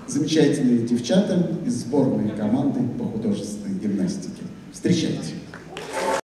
замечательные девчата из сборной команды по художественной гимнастике. Встречайте.